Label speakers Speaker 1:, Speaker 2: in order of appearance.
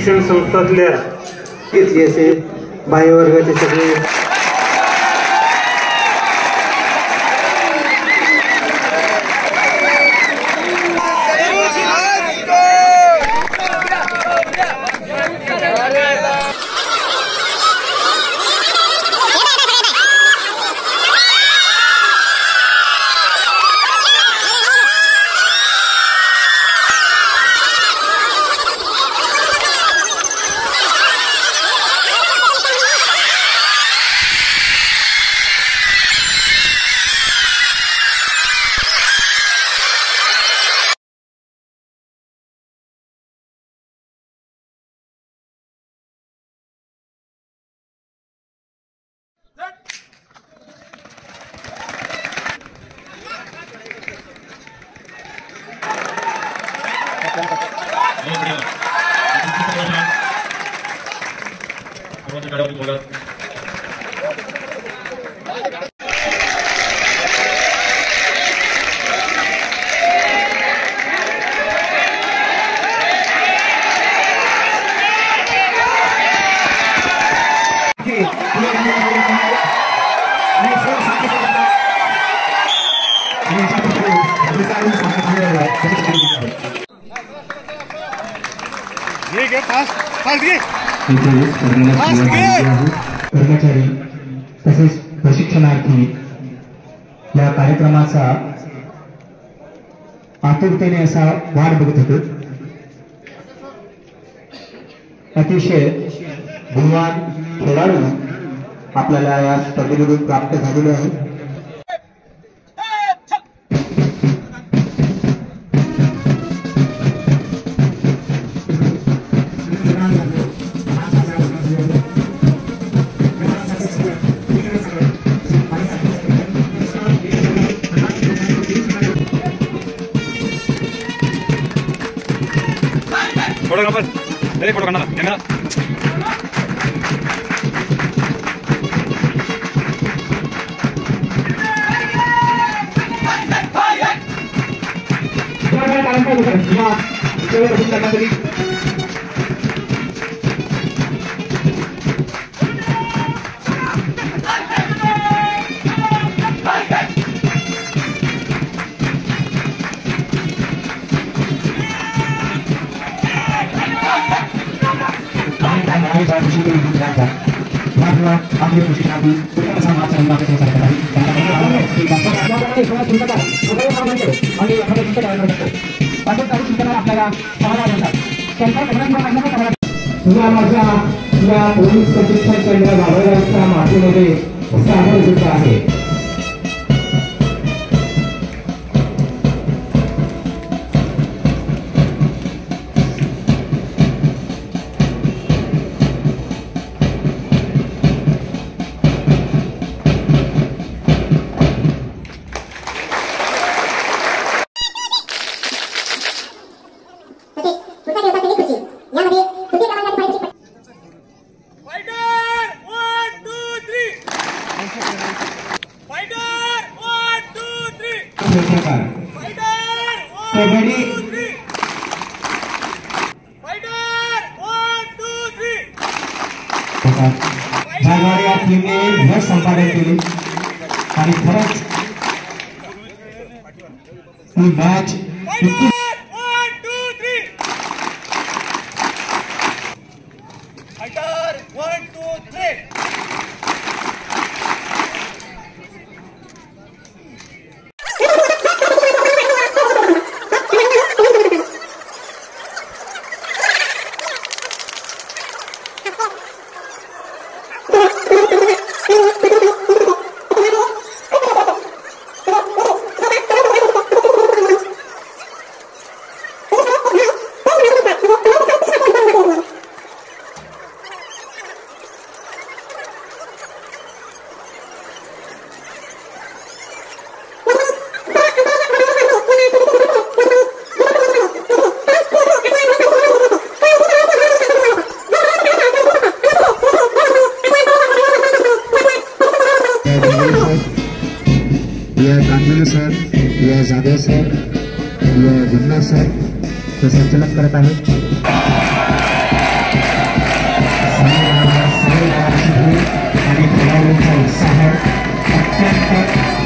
Speaker 1: शिक्षण संस्थातल्या असे बाह्य वर्गाचे सगळे
Speaker 2: कर्मचारी तसेच प्रशिक्षणार्थी या कार्यक्रमाचा आतुरतेने असा वाट बघत होते। अतिशय गुणवान खेळाडू आपल्याला या स्पर्धेमधून प्राप्त झालेले आहेत।
Speaker 3: फोटोग्राफर अरे फोटो करना कैमरा या पोलीस प्रशिक्षण केंद्र बाबळगावच्या मातीमध्ये सादर होत आहे। या टीमने भर संपादन केले आणि खरंच ही मॅच सर, यह जादव सर, यह गुन्ना सर, तो संचालन करत आहेत।
Speaker 2: साहेब अत्यंत